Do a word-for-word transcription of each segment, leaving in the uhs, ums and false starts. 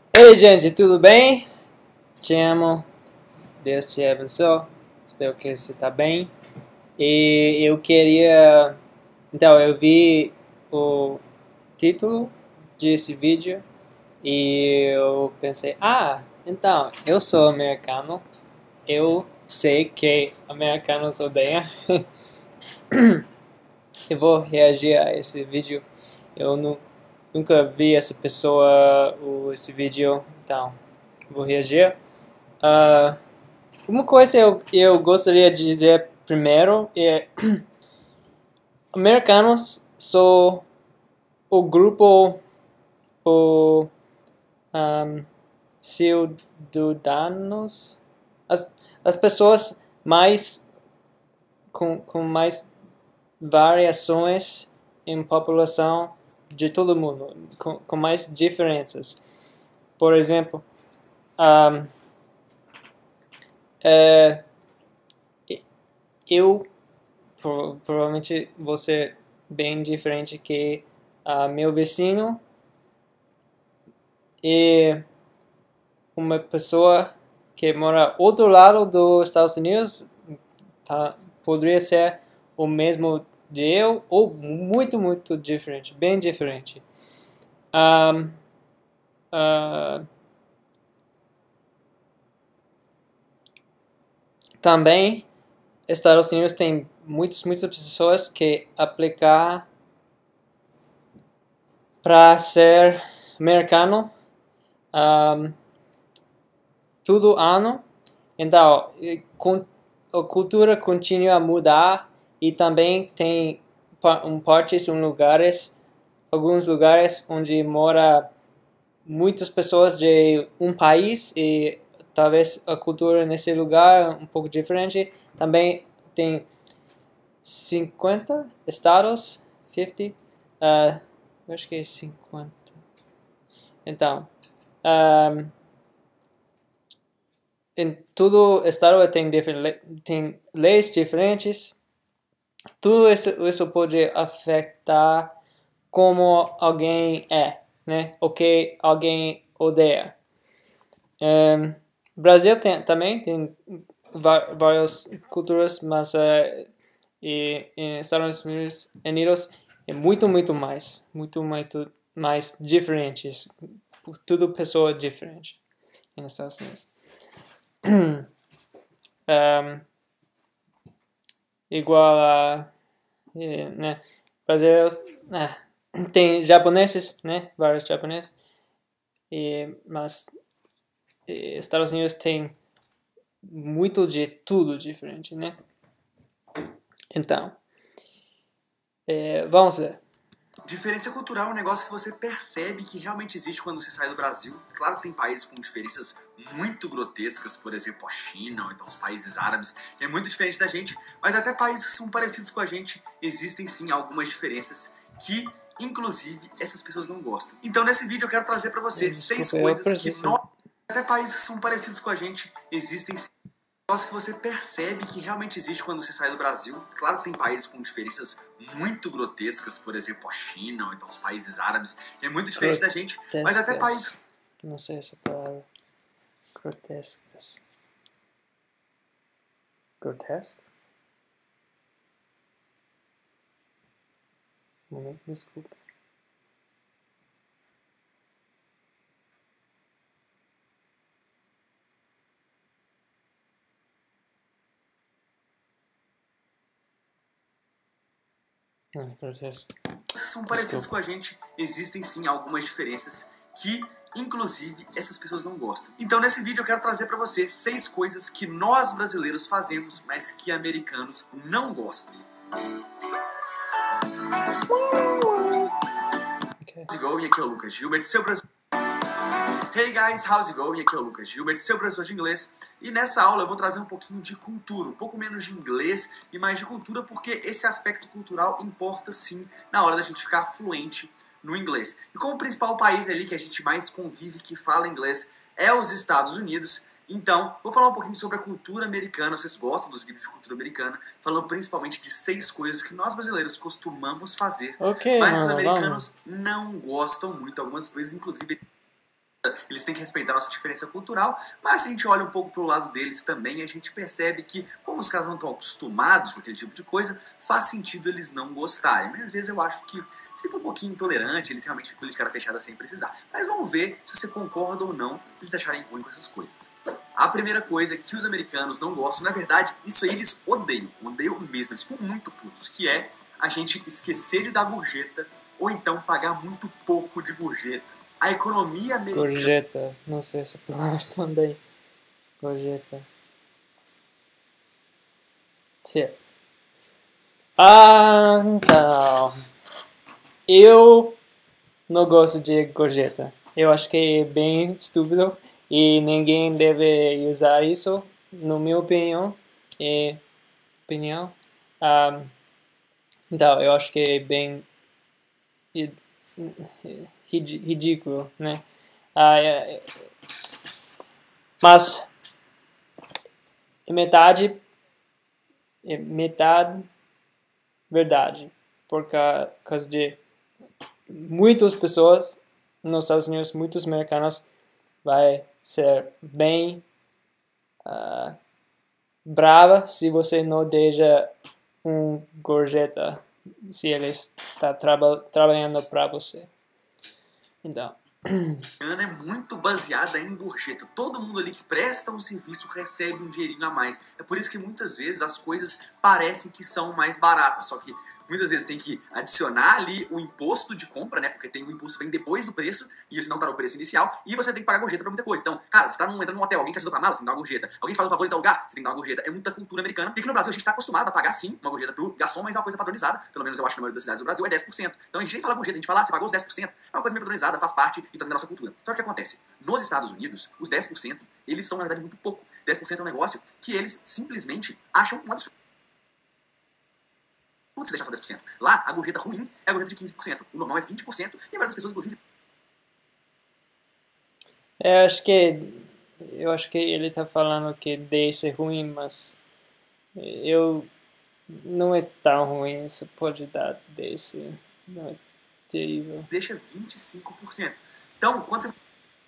Ei, gente, tudo bem? Te amo, Deus te abençoe. Espero que você está bem. E eu queria. Então, eu vi o título desse vídeo e eu pensei: ah, então, eu sou americano. Eu sei que americanos odeiam. Eu vou reagir a esse vídeo. Eu nu nunca vi essa pessoa ou esse vídeo, então vou reagir. Uh, uma coisa eu, eu gostaria de dizer primeiro é americanos são o grupo o um, cidadãos, as, as pessoas mais com, com mais variações em população de todo mundo, com, com mais diferenças. Por exemplo, um, é, eu provavelmente vou ser bem diferente que uh, meu vizinho e uma pessoa que mora outro lado dos Estados Unidos, tá, poderia ser o mesmo de eu ou muito, muito diferente, bem diferente. Um, uh, também, Estados Unidos tem muitas, muitas pessoas que aplicar para ser americano um, todo ano. Então, a cultura continua a mudar e também tem um partes, um lugares, alguns lugares onde mora muitas pessoas de um país e talvez a cultura nesse lugar é um pouco diferente. Também tem cinquenta estados, cinquenta, uh, eu acho que é cinquenta. Então, um, em todo estado tem, tem leis diferentes. Tudo isso, isso pode afetar como alguém é, né? O que alguém odeia. Um, Brasil tem, também tem várias culturas, mas uh, e, em Estados Unidos, Unidos é muito, muito mais, muito, muito mais diferentes. Tudo pessoa diferente nos Estados Unidos. um, igual a, né, brasileiros, né, tem japoneses, né, vários japoneses, e, mas e, Estados Unidos tem muito de tudo diferente, né? Então, é, vamos ver. Diferença cultural é um negócio que você percebe que realmente existe quando você sai do Brasil. Claro que tem países com diferenças muito grotescas, por exemplo a China, ou então os países árabes, que é muito diferente da gente, mas até países que são parecidos com a gente, existem sim algumas diferenças que, inclusive, essas pessoas não gostam. Então nesse vídeo eu quero trazer pra você Desculpa, seis coisas que nós, até países que são parecidos com a gente, existem sim negócio que você percebe que realmente existe quando você sai do Brasil. Claro que tem países com diferenças muito grotescas, por exemplo a China, ou então os países árabes, que é muito diferente da gente, mas até países... Não sei essa palavra. Grotescas. Grotesco? Um momento, desculpa. Ah, grotesco. São parecidos com a gente, existem sim algumas diferenças que, inclusive, essas pessoas não gostam. Então nesse vídeo eu quero trazer pra você seis coisas que nós brasileiros fazemos, mas que americanos não gostam. Okay. How's it going? Aqui é o Lucas Gilbert, seu professor... Hey guys, how's it going? Aqui é o Lucas Gilbert, seu professor de inglês. E nessa aula eu vou trazer um pouquinho de cultura, um pouco menos de inglês e mais de cultura, porque esse aspecto cultural importa sim na hora da gente ficar fluente no inglês. E como o principal país ali que a gente mais convive, que fala inglês, é os Estados Unidos, então vou falar um pouquinho sobre a cultura americana. Vocês gostam dos vídeos de cultura americana, falando principalmente de seis coisas que nós brasileiros costumamos fazer, okay, mas mano, os americanos vamos. não gostam muito, algumas coisas inclusive... Eles têm que respeitar a nossa diferença cultural, mas se a gente olha um pouco pro lado deles também, a gente percebe que, como os caras não estão acostumados com aquele tipo de coisa, faz sentido eles não gostarem. Mas às vezes eu acho que fica um pouquinho intolerante, eles realmente ficam de cara fechada sem precisar. Mas vamos ver se você concorda ou não eles acharem ruim com essas coisas. A primeira coisa que os americanos não gostam, na verdade, isso aí eles odeiam, odeiam mesmo, eles ficam muito putos, que é a gente esquecer de dar gorjeta ou então pagar muito pouco de gorjeta. A economia americana... Gorjeta, não sei essa palavra também. Gorjeta. Tip. Ah, então... Eu não gosto de gorjeta. Eu acho que é bem estúpido e ninguém deve usar isso, na minha opinião. E, opinião. Um, então, eu acho que é bem ridículo, né? Ah, é, é, mas é metade, é metade verdade, por causa de muitas pessoas nos Estados Unidos, muitos americanos, vai ser bem uh, brava se você não deixa um gorjeta, se ele está traba trabalhando para você. Então, é muito baseada em gorjeta. Todo mundo ali que presta um serviço recebe um dinheirinho a mais. É por isso que muitas vezes as coisas parecem que são mais baratas, só que muitas vezes tem que adicionar ali o imposto de compra, né? Porque tem o imposto que vem depois do preço, e esse não tá no preço inicial, e você tem que pagar gorjeta pra muita coisa. Então, cara, você tá num, entrando num hotel, alguém te ajudou com a mala, você tem que dar uma gorjeta. Alguém te faz um favor em tal lugar, você tem que dar uma gorjeta. É muita cultura americana. E aqui no Brasil a gente tá acostumado a pagar sim uma gorjeta pro garçom, mas é uma coisa padronizada. Pelo menos eu acho que na maioria das cidades do Brasil é dez por cento. Então a gente nem fala gorjeta, a gente fala, ah, você pagou os dez por cento. É uma coisa meio padronizada, faz parte e tá na nossa cultura. Só que o que acontece? Nos Estados Unidos, os dez por cento, eles são na verdade muito pouco. dez por cento é um negócio que eles simplesmente acham um absurdo. Se deixar só dez por cento. Lá, a gorjeta ruim é a gorjeta de quinze por cento. O normal é vinte por cento. E a maioria das pessoas, inclusive... eu acho que eu acho que ele está falando que dez é ruim, mas eu não é tão ruim. Você pode dar dez, não é terrível. Deixa vinte e cinco por cento. Então, quando você...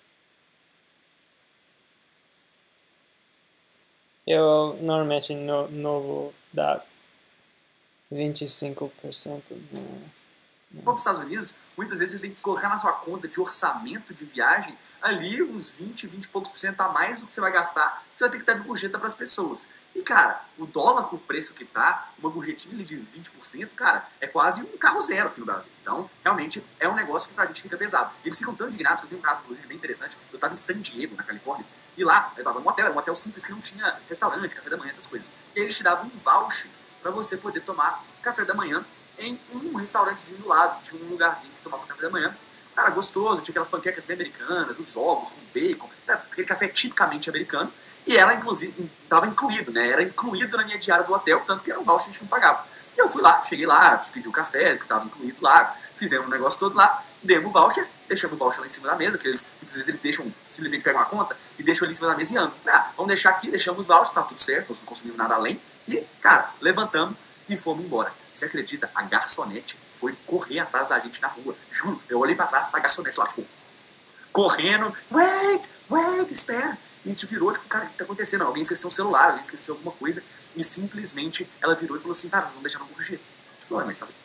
Eu normalmente não, não vou dar vinte e cinco por cento. para os Estados Unidos, muitas vezes você tem que colocar na sua conta de orçamento de viagem ali uns vinte, vinte e poucos por cento a mais do que você vai gastar, que você vai ter que dar de gorjeta para as pessoas. E, cara, o dólar com o preço que tá, uma gorjetinha ali de vinte por cento, cara, é quase um carro zero aqui no Brasil. Então, realmente, é um negócio que pra gente fica pesado. Eles ficam tão indignados, que eu tenho um caso, inclusive, bem interessante. Eu tava em San Diego, na Califórnia, e lá, eu tava num hotel, era um hotel simples que não tinha restaurante, café da manhã, essas coisas. E aí eles te davam um voucher para você poder tomar café da manhã em um restaurantezinho do lado, tinha um lugarzinho que tomava café da manhã. Cara, gostoso, tinha aquelas panquecas bem americanas, os ovos com bacon, era aquele café tipicamente americano, e era, inclusive, estava incluído, né? Era incluído na minha diária do hotel, tanto que era um voucher que a gente não pagava. E eu fui lá, cheguei lá, pedi o café, que estava incluído lá, fizemos um negócio todo lá, demos o voucher, deixamos o voucher lá em cima da mesa, que eles, muitas vezes eles deixam, simplesmente pegam a conta e deixam ali em cima da mesa e andam. Ah, vamos deixar aqui, deixamos os vouchers, tá tudo certo, nós não consumimos nada além, e, cara, levantamos e fomos embora. Você acredita? A garçonete foi correr atrás da gente na rua. Juro, eu olhei pra trás, tá a garçonete lá, tipo, correndo. Wait, wait, espera. E a gente virou, tipo, cara, o que tá acontecendo? Alguém esqueceu o celular, alguém esqueceu alguma coisa. E simplesmente ela virou e falou assim, tá, nós vamos deixar no gorjeta. A gente falou, mas tá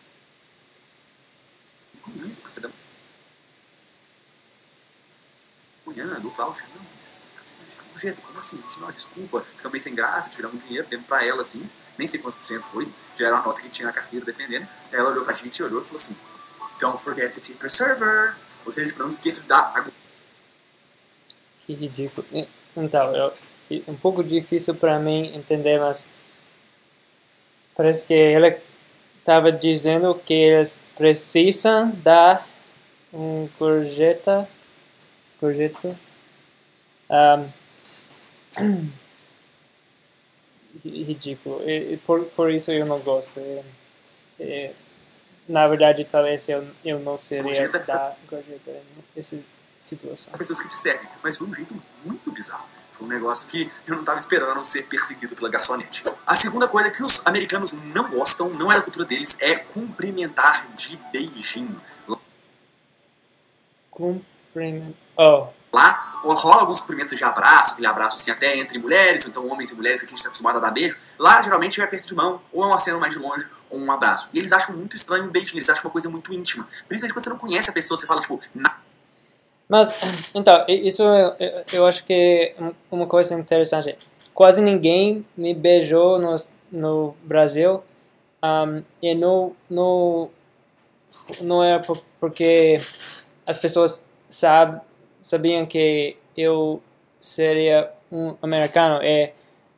incluído, café da manhã, do voucher. Não, mas você tem que deixar no gorjeta, como assim? A gente, não, desculpa, ficamos bem sem graça, tiramos dinheiro, demos pra ela assim. Nem sei quantos por cento foi, já era a nota que tinha na carteira, dependendo. Ela olhou pra gente, olhou e falou assim, don't forget to tip your server. Ou seja, não esqueça de dar a... Que ridículo. Então, eu, é um pouco difícil para mim entender, mas parece que ele estava dizendo que eles precisam dar um gorjeta, gorjeta, um, ridículo, e, e por, por isso eu não gosto. E, e, na verdade, talvez eu, eu não seria gorjeta da gorjeta nessa situação. As pessoas que te servem, mas foi um jeito muito bizarro. Foi um negócio que eu não estava esperando a não ser perseguido pela garçonete. A segunda coisa que os americanos não gostam, não é da cultura deles, é cumprimentar de beijinho. Cumprimento. Oh. Lá rola alguns cumprimentos de abraço, aquele abraço assim até entre mulheres, ou então homens e mulheres que a gente está acostumado a dar beijo. Lá geralmente é aperto de mão, ou é um aceno mais de longe, ou um abraço. E eles acham muito estranho o beijinho, eles acham uma coisa muito íntima. Principalmente quando você não conhece a pessoa, você fala tipo... Na... Mas, então, isso eu, eu acho que é uma coisa interessante. Quase ninguém me beijou no, no Brasil, um, e não, não, não era porque as pessoas sab, sabiam que eu seria um americano. É,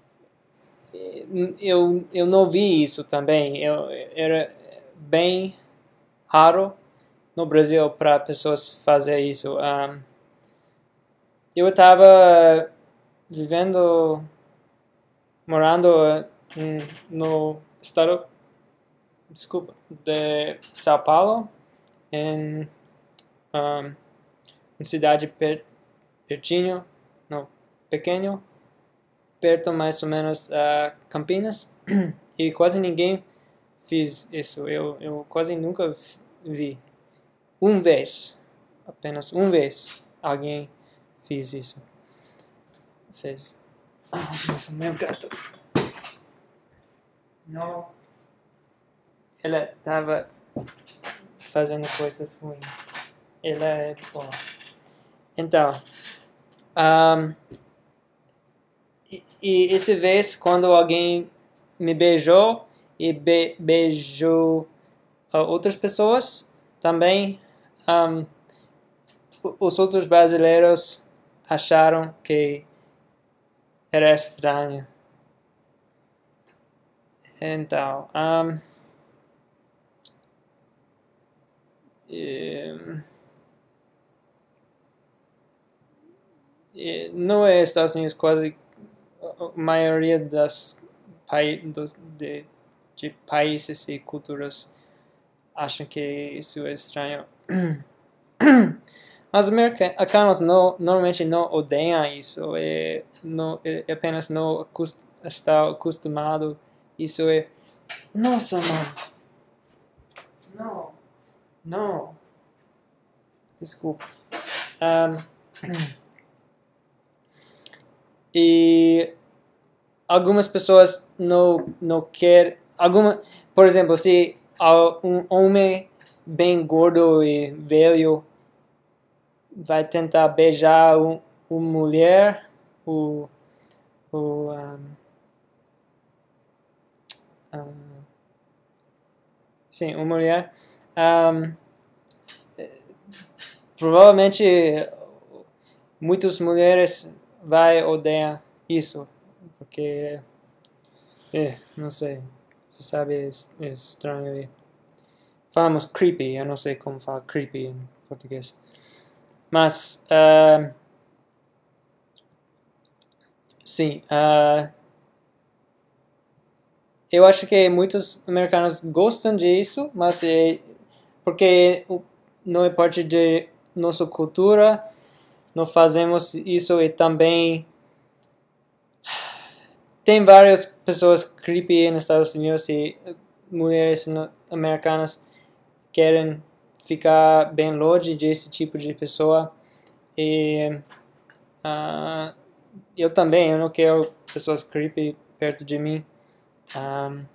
eu, eu não vi isso também. Eu, era bem raro no Brasil para pessoas fazer isso. Um, eu estava vivendo, morando no estado, desculpa, de São Paulo, em um, uma cidade per, pertinho, não, pequeno, perto mais ou menos a uh, Campinas, e quase ninguém fez isso. Eu, eu quase nunca vi. Uma vez, apenas uma vez, alguém fez isso. Fez. Ah, nossa, meu gato. Não. Ela estava fazendo coisas ruins. Ela é boa. Então, um, e, e essa vez quando alguém me beijou e be, beijou uh, outras pessoas também, um, os outros brasileiros acharam que era estranho. Então, um, e, e, não é Estados Unidos, quase a maioria das pai, dos, de, de países e culturas acham que isso é estranho. Mas os americanos não, normalmente não odeiam isso, é, não, é apenas não acost, está acostumado. Isso é... Nossa, mano! Não, não. Desculpa. Um, e algumas pessoas não, não querem... Alguma, por exemplo, se um homem bem gordo e velho vai tentar beijar um, uma mulher, o, o, um, um, sim, uma mulher, um, provavelmente muitas mulheres vai odiar isso, porque, é, não sei, você sabe, é, é estranho. Falamos creepy, eu não sei como falar creepy em português. Mas, uh, sim, uh, eu acho que muitos americanos gostam disso, mas é porque não é parte de nossa cultura, não fazemos isso e também tem várias pessoas creepy nos Estados Unidos e mulheres americanas querem ficar bem longe desse tipo de pessoa. E uh, eu também, eu não quero pessoas creepy perto de mim. Um,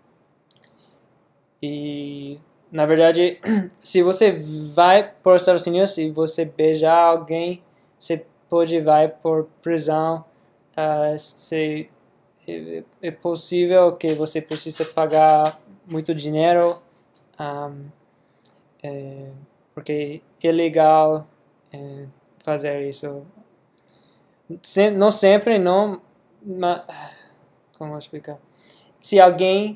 e na verdade, se você vai para os Estados Unidos e você beijar alguém, você pode vai por prisão. Uh, se, é, é possível que você precisa pagar muito dinheiro, um, é, porque é ilegal é, fazer isso. Se, não sempre, não, mas, como explicar? Se alguém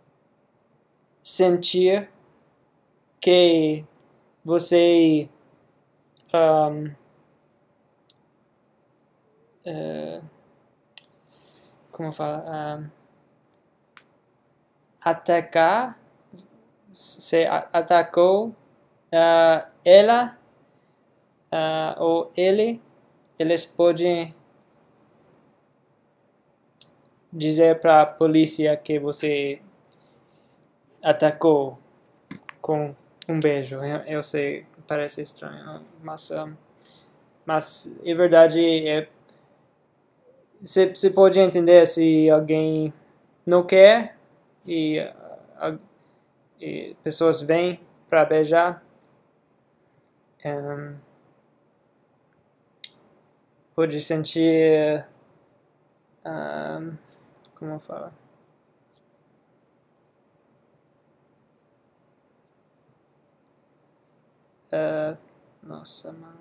sentir que você um, uh, como fala? Um, atacar, se atacou uh, ela uh, ou ele, eles podem dizer para a polícia que você atacou com um beijo. Eu, eu sei, parece estranho, mas um, mas é verdade, é, você pode entender se alguém não quer e, a, e pessoas vêm para beijar. Um, pode sentir, um, como fala? Uh, nossa, mano.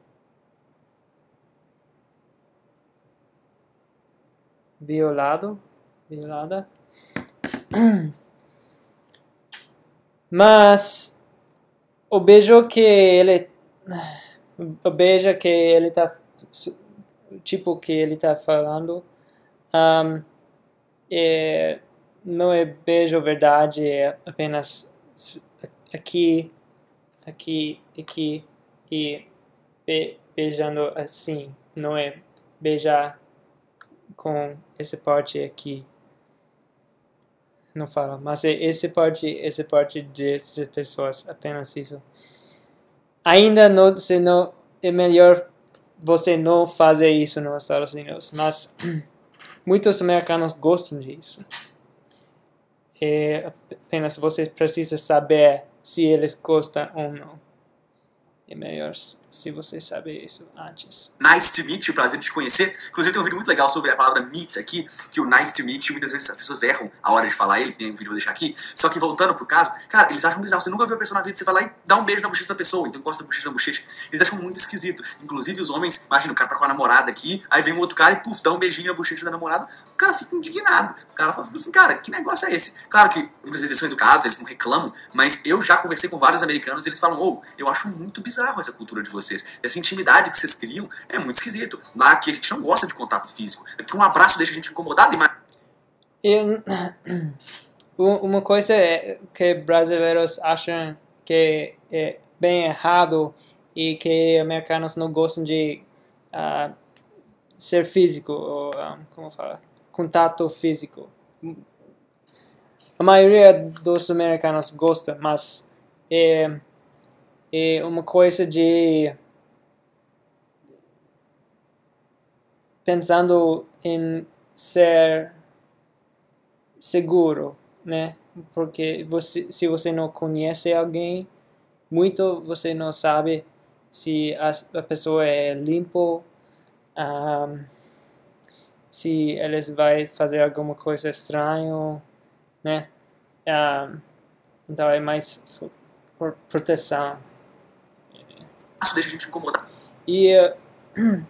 Violado, violada. Mas o beijo que ele, o beijo que ele tá, tipo que ele tá falando, um, é, não é beijo verdade, é apenas aqui, aqui, aqui e be, beijando assim, não é beijar com essa parte aqui. Não fala, mas esse parte, essa parte de, de pessoas, apenas isso. Ainda não, se não, é melhor você não fazer isso nos Estados Unidos, mas muitos americanos gostam disso. É, apenas você precisa saber se eles gostam ou não. É melhor se você saber isso antes. Nice to meet you, prazer de te conhecer. Inclusive tem um vídeo muito legal sobre a palavra meet aqui, que o nice to meet you, muitas vezes as pessoas erram a hora de falar ele, tem um vídeo que eu vou deixar aqui. Só que voltando pro caso, cara, eles acham bizarro. Você nunca viu a pessoa na vida, você vai lá e dá um beijo na bochecha da pessoa, então gosta da bochecha na bochecha. Eles acham muito esquisito. Inclusive os homens, imagina, o cara tá com a namorada aqui, aí vem um outro cara e puf, dá um beijinho na bochecha da namorada, o cara fica indignado. O cara fala assim, cara, que negócio é esse? Claro que muitas vezes eles são educados, eles não reclamam, mas eu já conversei com vários americanos e eles falam, ô, oh, eu acho muito bizarro essa cultura de vocês. Essa intimidade que vocês criam é muito esquisito. Lá aqui a gente não gosta de contato físico. É porque um abraço deixa a gente incomodado demais. E, uma coisa é que brasileiros acham que é bem errado e que americanos não gostam de uh, ser físico, ou um, como fala? Contato físico. A maioria dos americanos gosta, mas é, é uma coisa de pensando em ser seguro, né? Porque você, se você não conhece alguém muito, você não sabe se a, a pessoa é limpo, um, se eles vai fazer alguma coisa estranha, né? Um, então é mais por proteção. Isso deixa a gente incomodado. E uh,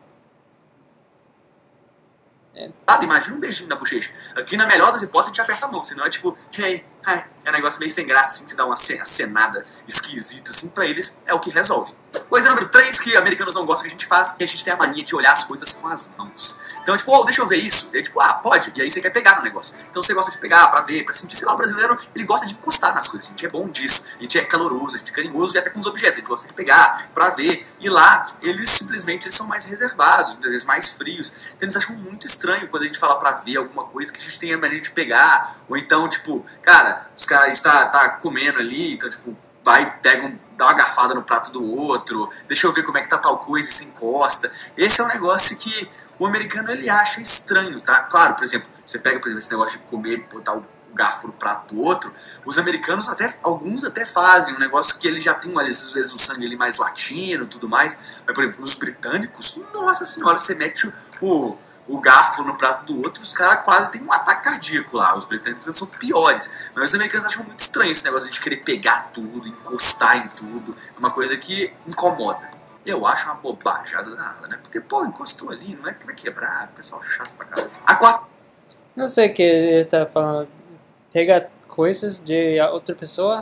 Ah, imagina um beijinho na bochecha. Aqui, na melhor das hipóteses, a gente aperta a mão, senão é tipo, hey, hi. É um negócio meio sem graça, assim, você dá uma acenada esquisita, assim, pra eles é o que resolve. Coisa número três que americanos não gostam que a gente faz, é a gente tem a mania de olhar as coisas com as mãos. Então é tipo, oh, deixa eu ver isso. E é tipo, ah, pode. E aí você quer pegar no negócio. Então você gosta de pegar pra ver, pra sentir, sei lá, o brasileiro, ele gosta de encostar nas coisas. A gente é bom disso. A gente é caloroso, a gente é carinhoso e até com os objetos. A gente gosta de pegar pra ver. E lá, eles simplesmente eles são mais reservados, muitas vezes mais frios. Então eles acham muito estranho quando a gente fala pra ver alguma coisa que a gente tem a mania de pegar. Ou então, tipo, cara, os caras, a gente tá, tá comendo ali, então, tipo, vai, pega um, dá uma garfada no prato do outro, deixa eu ver como é que tá tal coisa e se encosta. Esse é um negócio que o americano, ele acha estranho, tá? Claro, por exemplo, você pega, por exemplo, esse negócio de comer, botar o garfo no prato do outro, os americanos até, alguns até fazem um negócio que eles já tem, às vezes, o sangue ali mais latino e tudo mais, mas, por exemplo, os britânicos, nossa senhora, você mete o, o garfo no prato do outro, os caras quase têm um ataque cardíaco lá, os britânicos são piores, mas os americanos acham muito estranho esse negócio de querer pegar tudo, encostar em tudo, é uma coisa que incomoda. Eu acho uma bobajada danada, né? Porque, pô, encostou ali, não é que vai quebrar, pessoal chato pra caralho. A quarta... Não sei o que ele tá falando. Pegar coisas de outra pessoa?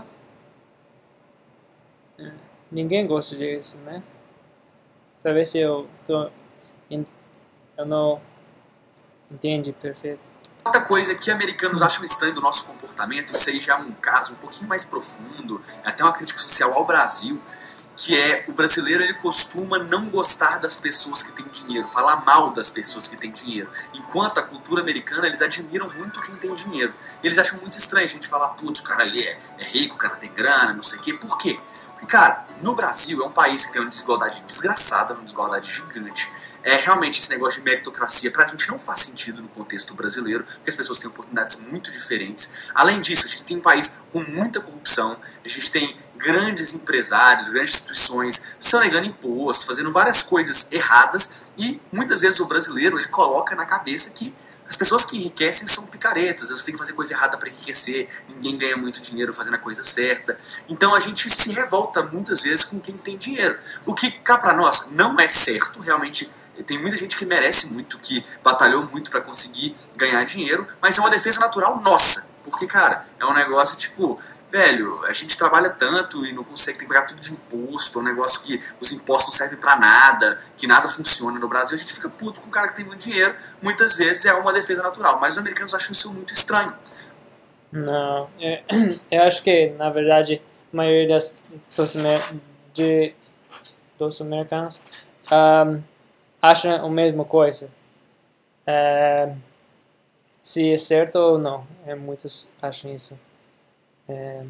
Ninguém gosta disso, né? Talvez eu tô... Eu não entendi perfeito. Outra coisa que americanos acham estranho do nosso comportamento, isso aí já é um caso um pouquinho mais profundo, é até uma crítica social ao Brasil, que é o brasileiro, ele costuma não gostar das pessoas que têm dinheiro, falar mal das pessoas que têm dinheiro, enquanto a cultura americana, eles admiram muito quem tem dinheiro. E eles acham muito estranho a gente falar, putz, o cara ali é, é rico, o cara tem grana, não sei o quê. Por quê? Porque E cara, no Brasil é um país que tem uma desigualdade desgraçada, uma desigualdade gigante. É, realmente esse negócio de meritocracia pra gente não faz sentido no contexto brasileiro, porque as pessoas têm oportunidades muito diferentes. Além disso, a gente tem um país com muita corrupção, a gente tem grandes empresários, grandes instituições sonegando imposto, fazendo várias coisas erradas, e muitas vezes o brasileiro ele coloca na cabeça que as pessoas que enriquecem são picaretas, elas têm que fazer coisa errada para enriquecer, ninguém ganha muito dinheiro fazendo a coisa certa. Então a gente se revolta muitas vezes com quem tem dinheiro. O que cá pra nós não é certo, realmente tem muita gente que merece muito, que batalhou muito para conseguir ganhar dinheiro, mas é uma defesa natural nossa. Porque, cara, é um negócio tipo, velho, a gente trabalha tanto e não consegue, tem que pagar tudo de imposto, é um negócio que os impostos não servem pra nada, que nada funciona no Brasil, a gente fica puto com um cara que tem muito dinheiro, muitas vezes é uma defesa natural, mas os americanos acham isso muito estranho. Não, eu, eu acho que, na verdade, a maioria das, dos, de, dos americanos um, acham a mesma coisa. É, se é certo ou não, é, muitos acham isso. É,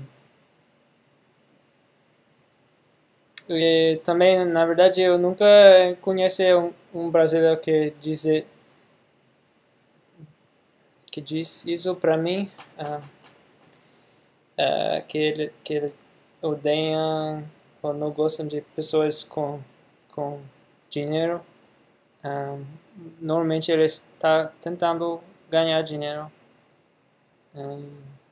e também, na verdade, eu nunca conheci um, um brasileiro que diz, que diz isso pra mim, uh, uh, que, ele, que eles odeiam ou não gostam de pessoas com, com dinheiro. Um, normalmente ele está tentando ganhar dinheiro. Um,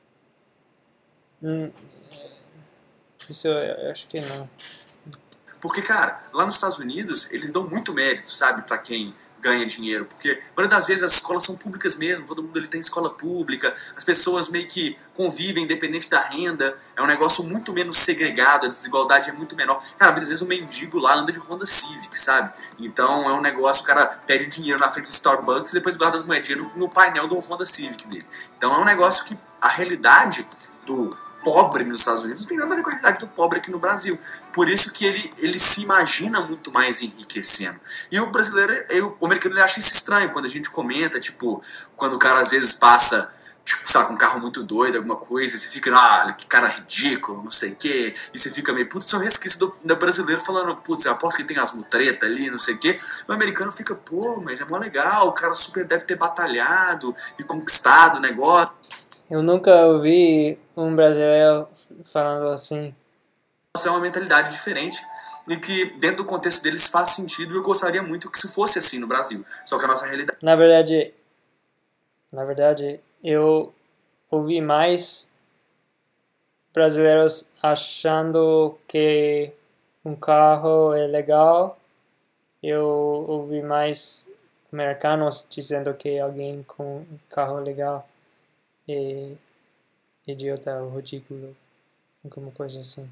hum, isso eu acho que não. Porque, cara, lá nos Estados Unidos, eles dão muito mérito, sabe, pra quem ganha dinheiro. Porque, muitas das vezes, as escolas são públicas mesmo, todo mundo ele tem escola pública, as pessoas meio que convivem independente da renda, é um negócio muito menos segregado, a desigualdade é muito menor. Cara, muitas vezes o mendigo lá anda de Honda Civic, sabe? Então é um negócio, o cara pede dinheiro na frente do Starbucks e depois guarda as moedinhas no, no painel do Honda Civic dele. Então é um negócio que a realidade do pobre nos Estados Unidos não tem nada a ver com a realidade do pobre aqui no Brasil. Por isso que ele, ele se imagina muito mais enriquecendo. E o brasileiro, eu, o americano, ele acha isso estranho quando a gente comenta, tipo, quando o cara às vezes passa, tipo, sabe, com um carro muito doido, alguma coisa, e você fica, ah, que cara ridículo, não sei o quê, e você fica meio, putz, isso é um resquício do, do brasileiro falando, putz, eu aposto que tem as mutretas ali, não sei o quê. O americano fica, pô, mas é mó legal, o cara super deve ter batalhado e conquistado o negócio. Eu nunca ouvi um brasileiro falando assim. É uma mentalidade diferente e que dentro do contexto deles faz sentido e eu gostaria muito que isso fosse assim no Brasil. Só que a nossa realidade... Na verdade, na verdade, eu ouvi mais brasileiros achando que um carro é legal. Eu ouvi mais americanos dizendo que alguém com um carro legal é idiota ou ridículo, alguma coisa assim.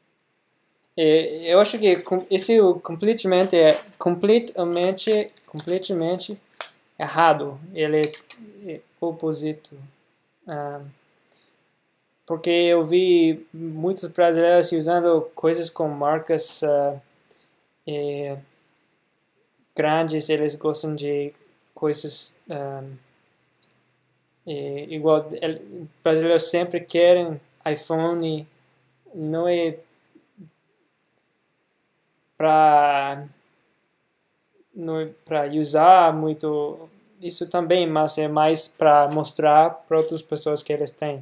E eu acho que isso completamente é completamente, completamente errado. Ele é oposto. Um, porque eu vi muitos brasileiros usando coisas com marcas uh, e, grandes, eles gostam de coisas um, e, igual ele, brasileiros sempre querem iPhone, não é para para usar muito isso também, mas é mais para mostrar para outras pessoas que eles têm.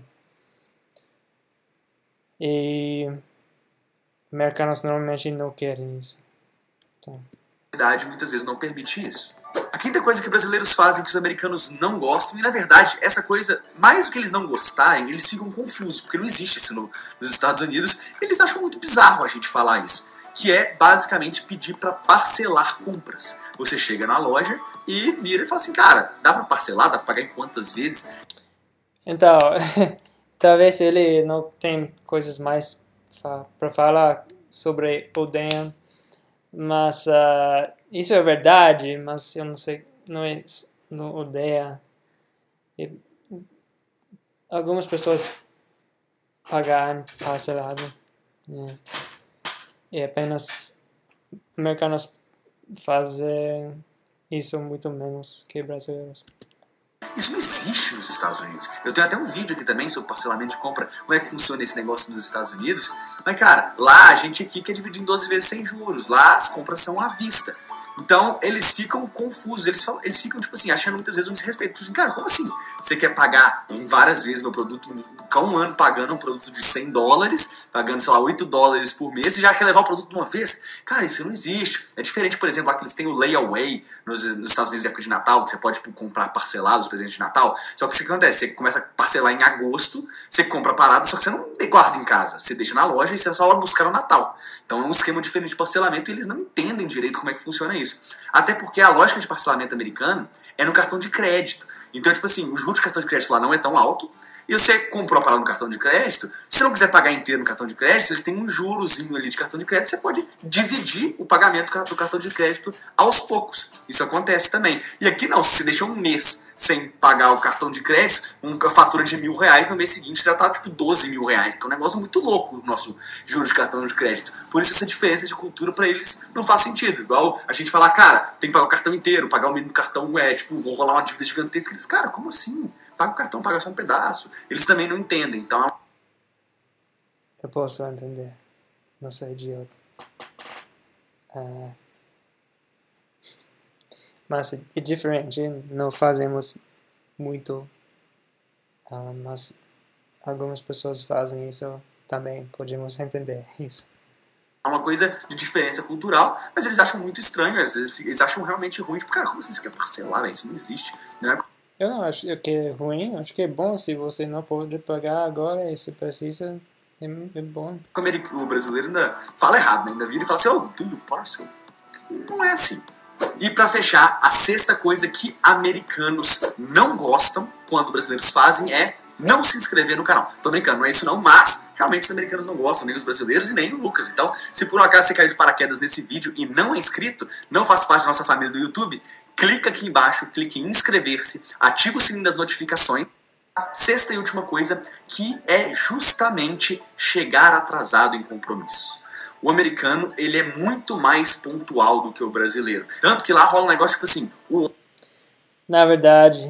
E americanos normalmente não querem isso. Então. A realidade muitas vezes não permite isso. A quinta coisa que brasileiros fazem que os americanos não gostam, e na verdade, essa coisa, mais do que eles não gostarem, eles ficam confusos, porque não existe isso no, nos Estados Unidos, eles acham muito bizarro a gente falar isso, que é basicamente pedir para parcelar compras. Você chega na loja e vira e fala assim, cara, dá para parcelar, dá para pagar em quantas vezes? Então, talvez ele não tem coisas mais para falar sobre o Dan, mas uh, isso é verdade, mas eu não sei, não é, não odeia. E algumas pessoas pagam parcelado. Yeah. E apenas americanos fazem isso muito menos que brasileiros. Isso não existe nos Estados Unidos. Eu tenho até um vídeo aqui também sobre parcelamento de compra, como é que funciona esse negócio nos Estados Unidos. Mas, cara, lá a gente aqui quer dividir em doze vezes sem juros. Lá as compras são à vista. Então, eles ficam confusos, eles, falam, eles ficam, tipo assim, achando muitas vezes um desrespeito. Tipo assim, cara, como assim? Você quer pagar várias vezes meu produto, ficar um ano pagando um produto de cem dólares, pagando, sei lá, oito dólares por mês, e já quer levar o produto de uma vez? Cara, isso não existe. É diferente, por exemplo, lá que eles têm o layaway nos, nos Estados Unidos na época de Natal, que você pode tipo, comprar parcelado os presentes de Natal. Só que o que acontece? Você começa a parcelar em agosto, você compra a parada, só que você não guarda em casa. Você deixa na loja e você só vai buscar no Natal. Então é um esquema diferente de parcelamento e eles não entendem direito como é que funciona isso. Até porque a lógica de parcelamento americano é no cartão de crédito. Então, tipo assim, o juros de cartão de crédito lá não é tão alto. E você comprou a parada no cartão de crédito, se não quiser pagar inteiro no cartão de crédito, ele tem um jurozinho ali de cartão de crédito, você pode dividir o pagamento do cartão de crédito aos poucos. Isso acontece também. E aqui não, se você deixa um mês sem pagar o cartão de crédito, uma fatura de mil reais, no mês seguinte já tá tipo doze mil reais, que é um negócio muito louco o nosso juros de cartão de crédito. Por isso essa diferença de cultura para eles não faz sentido. Igual a gente falar, cara, tem que pagar o cartão inteiro, pagar o mínimo do cartão é, tipo, vou rolar uma dívida gigantesca. Eles, cara, como assim? Paga o cartão, paga só um pedaço. Eles também não entendem, então... Eu posso entender. Não sou idiota. Uh, mas é diferente. Não fazemos muito. Uh, mas algumas pessoas fazem isso também. Podemos entender isso. É uma coisa de diferença cultural, mas eles acham muito estranho. Às vezes eles acham realmente ruim. Tipo, cara, como assim você quer parcelar? Véio? Isso não existe. Não é... Eu não acho que é ruim, acho que é bom se você não pode pagar agora e se precisa, é, é bom. O brasileiro ainda fala errado, né? Ainda vira e fala assim, oh, do you parcel? Não é assim. E pra fechar, a sexta coisa que americanos não gostam quando brasileiros fazem é não se inscrever no canal. Tô brincando, não é isso não, mas realmente os americanos não gostam, nem os brasileiros e nem o Lucas. Então, se por um acaso você caiu de paraquedas nesse vídeo e não é inscrito, não faz parte da nossa família do YouTube, clica aqui embaixo, clique em inscrever-se, ativa o sininho das notificações. Sexta e última coisa, que é justamente chegar atrasado em compromissos. O americano, ele é muito mais pontual do que o brasileiro. Tanto que lá rola um negócio tipo assim... O... Na verdade,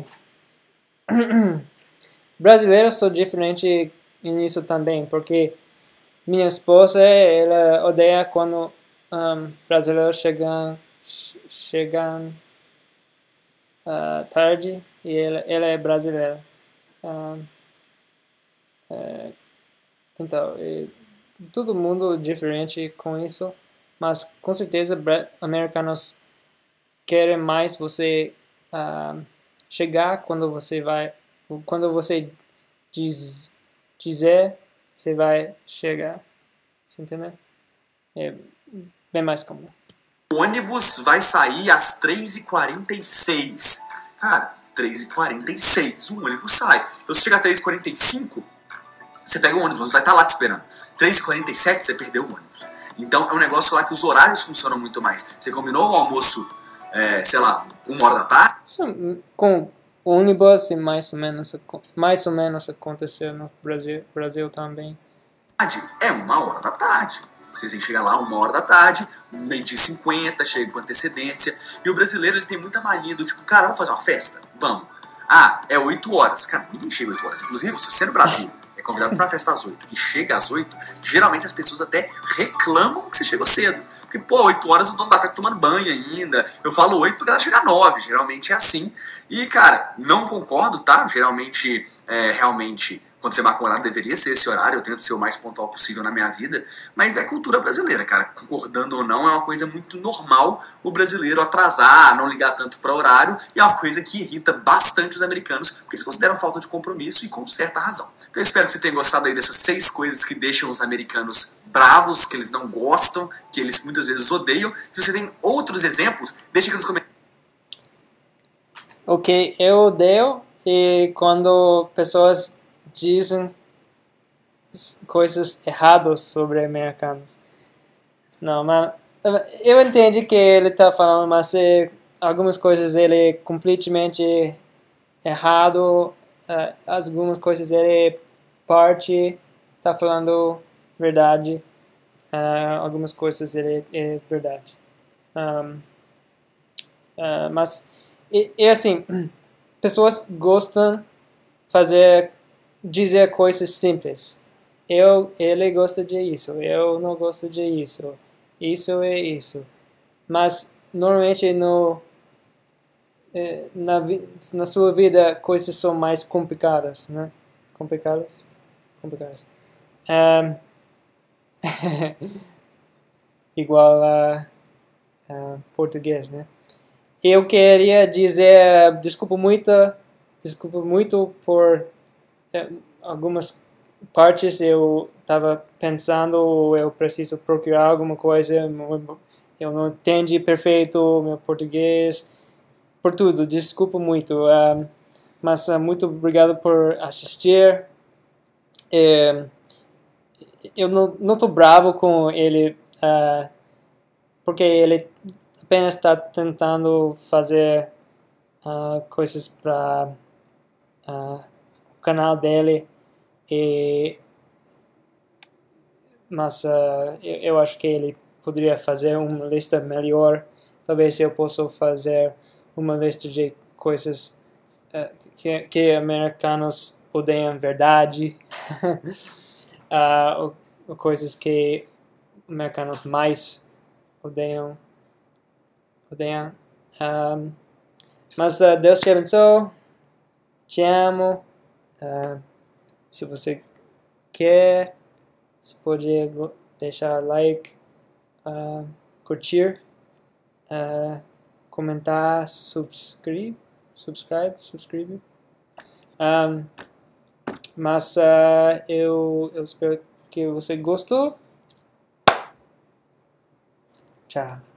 brasileiros são diferentes nisso também, porque minha esposa, ela odeia quando um, brasileiros chegam, chegam uh, tarde e ela, ela é brasileira. Um, é, então, é, todo mundo diferente com isso, mas com certeza americanos querem mais você uh, chegar quando você vai, quando você diz, dizer, você vai chegar, você entendeu? É bem mais comum. O ônibus vai sair às três e quarenta e seis. Cara, três e quarenta e seis, o ônibus sai. Então se chegar às três e quarenta e cinco, você pega o ônibus, você vai estar lá te esperando. três e quarenta e sete, você perdeu o ônibus. Então é um negócio lá que os horários funcionam muito mais. Você combinou o almoço, é, sei lá, uma hora da tarde? Isso, com ônibus e mais ou menos, mais ou menos aconteceu no Brasil, Brasil também. É uma hora da tarde. Vocês têm que chegar lá uma hora da tarde, meio-dia e cinquenta, chega com antecedência. E o brasileiro, ele tem muita mania do tipo, cara, vamos fazer uma festa? Vamos. Ah, é oito horas. Cara, ninguém chega oito horas. Inclusive, se você é no Brasil é convidado pra festa às oito e chega às oito, geralmente as pessoas até reclamam que você chegou cedo. Porque, pô, oito horas o dono da festa tomando banho ainda. Eu falo oito porque ela chega às nove, geralmente é assim. E, cara, não concordo, tá? Geralmente, é, realmente... Quando você marca um horário, deveria ser esse horário. Eu tento ser o mais pontual possível na minha vida. Mas é cultura brasileira, cara. Concordando ou não, é uma coisa muito normal o brasileiro atrasar, não ligar tanto para horário. E é uma coisa que irrita bastante os americanos, porque eles consideram falta de compromisso e com certa razão. Então eu espero que você tenha gostado aí dessas seis coisas que deixam os americanos bravos, que eles não gostam, que eles muitas vezes odeiam. Se você tem outros exemplos, deixa aqui nos comentários. Ok, eu odeio e quando pessoas dizem coisas erradas sobre americanos. Não, mas eu entendi que ele está falando, mas é, algumas coisas ele é completamente errado, uh, algumas coisas ele parte está falando verdade, uh, algumas coisas ele é verdade. Um, uh, mas é, é assim. pessoas gostam fazer dizer coisas simples. Eu, ele gosta de isso, eu não gosto de isso, isso é isso. Mas normalmente no na, na sua vida coisas são mais complicadas, né? Complicadas, complicadas. Um, igual a, a português, né? Eu queria dizer desculpa muito, desculpa muito por eh, algumas partes eu estava pensando, eu preciso procurar alguma coisa, eu não entendi perfeito meu português, por tudo, desculpa muito, uh, mas uh, muito obrigado por assistir. É, eu não estou bravo com ele, uh, porque ele apenas está tentando fazer uh, coisas para uh, o canal dele. E, mas uh, eu, eu acho que ele poderia fazer uma lista melhor. Talvez eu possa fazer uma lista de coisas uh, que, que americanos odeiam verdade, uh, ou, coisas que americanos mais odeiam. odeiam. Um, mas uh, Deus te abençoe, te amo. Uh, se você quer, você pode deixar like, uh, curtir, uh, comentar, subscribe, subscribe, subscribe. Um, mas uh, eu, eu espero que você gostou. Tchau.